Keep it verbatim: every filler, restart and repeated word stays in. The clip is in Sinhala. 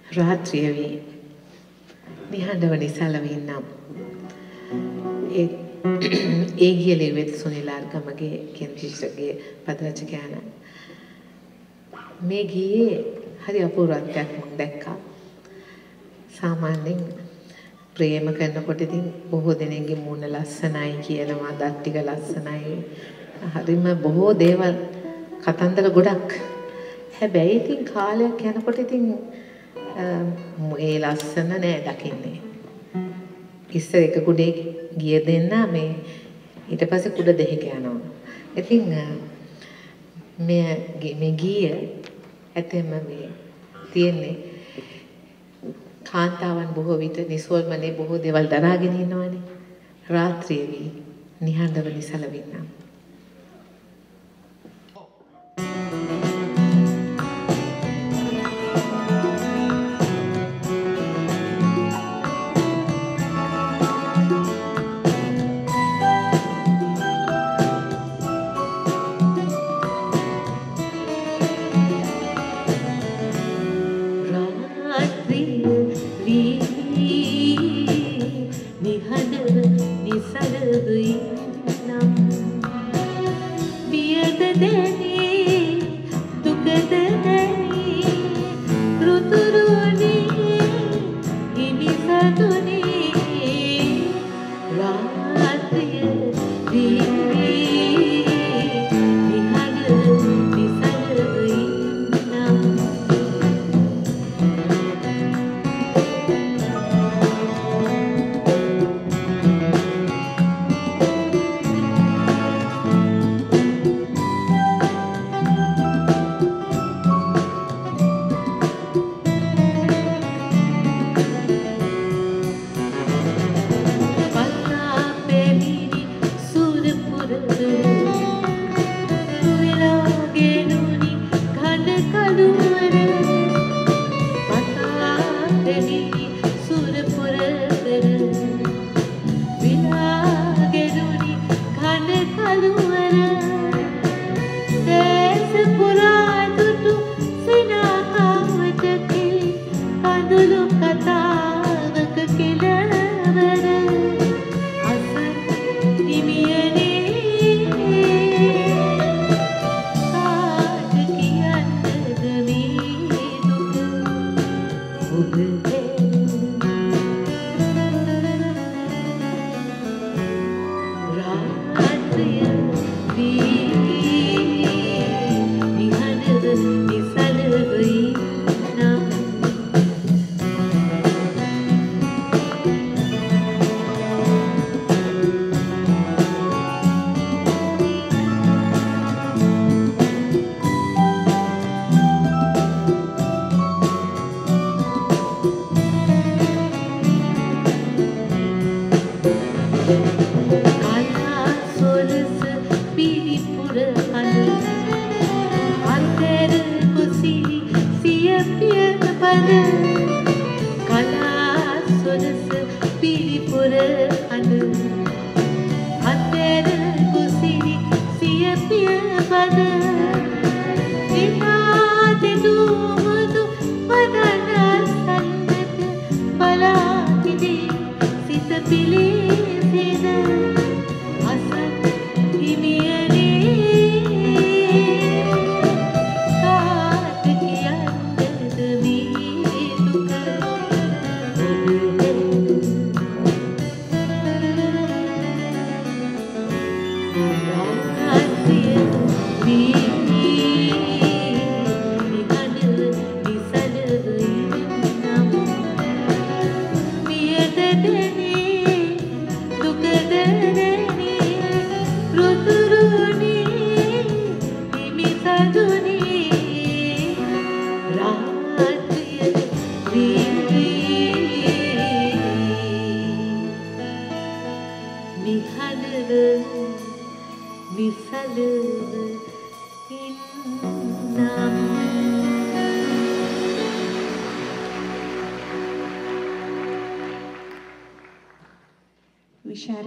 Rathriyawee නිහඬව නිසලව ඉන්නම්. ඒ ඒ ගියලෙවෙත් සුනිලාර්ගමගේ කියන විශේෂගේ පද රචකයාන මේ ගියේ හරි අපූර්වත්වයක් මම දැක්කා. සාමාන්‍යයෙන් ප්‍රේම කරනකොට ඉතින් බොහෝ දෙනෙක්ගේ මූණ ලස්සනයි කියනවා, දත් ටික ලස්සනයි. හරිම බොහෝ දේවල් කතන්දර ගොඩක්. හැබැයි ඉතින් කාලයක් යනකොට ඉතින් ඒ ලස්සන නෑ දකින්නේ. ඉස්සර එක කුඩේ ගිය දෙන්න මේ ඊට පස්සේ කුඩ දෙකක යනවා. ඉතින් මේ මේ ගිය ඇතෙම මේ තියෙන්නේ කාන්තාවන් බොහෝ විට නිසෝල්මනේ බොහෝ දේවල් දරාගෙන ඉන්නවනේ. රාත්‍රියේදී නිහඬව නිසලවින්නම්. විශාල